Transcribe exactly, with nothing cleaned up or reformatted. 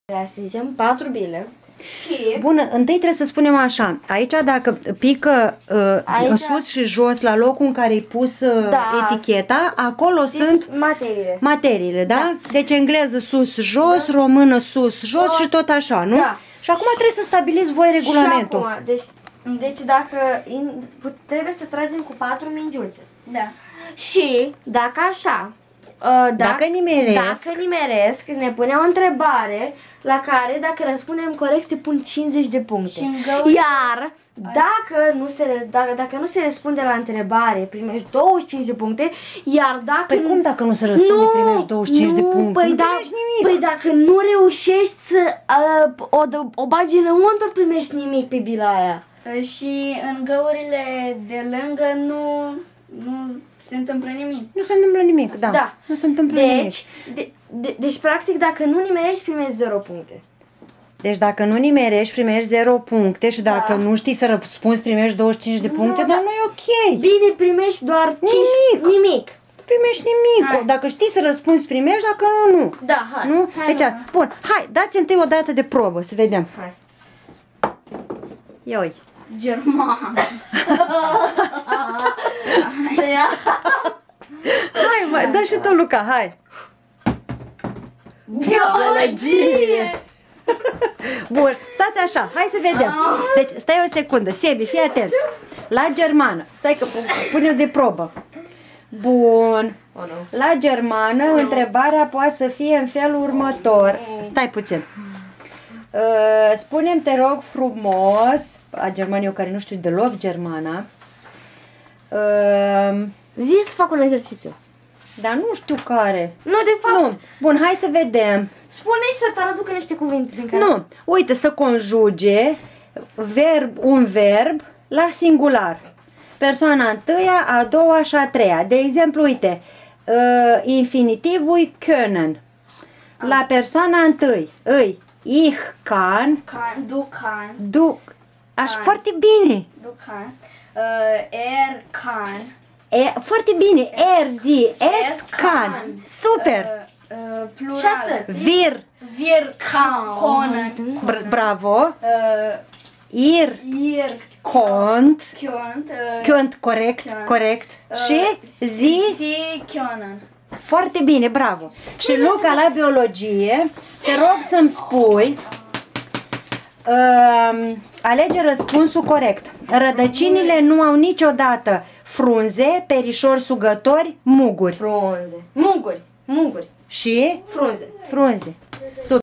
Să zicem patru bile. Și... Bun, întâi trebuie să spunem așa, aici dacă pică uh, aici... sus și jos la locul în care e pus uh, da. eticheta, acolo Deci, sunt materiile. materiile, da? da? Deci engleză sus-jos, da. română sus-jos jos. Și tot așa, nu? Da. Și acum trebuie să stabiliți voi regulamentul. Și acum, deci, deci dacă in, trebuie să tragem cu patru mingiuțe. Da. Și dacă așa, Dacă, dacă, nimeresc, dacă nimeresc, ne pune o întrebare la care, dacă răspundem corect, se pun cincizeci de puncte. Iar dacă nu, se, dacă, dacă nu se răspunde la întrebare, primești douăzeci și cinci de puncte. Iar dacă... Păi cum dacă nu se răspunde, nu, primești douăzeci și cinci nu, de puncte? Păi, nu da, primești nimic. Păi dacă nu reușești să uh, o, o bagi înăuntru, primești nimic pe bila aia. Și în găurile de lângă nu... nu se întâmplă nimic. Nu se întâmplă nimic, da. da. Nu se întâmplă deci, nimic. De, de, deci, practic, dacă nu nimerești, primești zero puncte. Deci dacă nu nimerești, primești zero puncte și dacă da. nu știi să răspunzi, primești douăzeci și cinci de puncte, nu, dar nu e ok. Bine, primești doar nimic. cinci, nimic. Primești nimic. Hai. Dacă știi să răspunzi, primești, dacă nu, nu. Da, hai. Nu? Hai, deci, hai. bun, hai, dați întâi o dată de probă, să vedem. Hai. Ia uite. German. Hai, mă, dă și tu, Luca, hai. Biologie! Bun, stați așa, hai să vedem. Deci, stai o secundă, Sebi, fii atent. La germană, stai că punem de probă. Bun. La germană, întrebarea poate să fie în felul următor. Stai puțin. Spune-mi, te rog frumos, la germană, eu care nu știu deloc germana. Zi să fac un exercițiu. Dar nu știu care. Nu, de fapt. Nu. Bun, hai să vedem. Spune-i să traducă niște cuvinte din care... Nu. Uite, să conjuge verb, un verb la singular. Persoana întâia, a doua și a treia. De exemplu, uite, uh, infinitivul können. La persoana întâi, îi, ich kann. Kann, du kannst. Du, aș, Kannst. foarte bine. Du kannst. Uh, er kann. E, foarte bine. Er, zi, es, kann. Super. Uh, uh, plural. Și atât. Wir. Wir können. Br bravo. Uh, Ir. ihr Kont. könnt. Uh, Könnt, corect, Könnt. corect. uh, Și zi. Sie können. Foarte bine, bravo. Și Luca, la biologie, te rog să-mi spui, uh, alege răspunsul corect. Rădăcinile nu au niciodată frunze, perișori sugători, muguri. Frunze. Muguri. Muguri. Și Frunze. frunze. Super.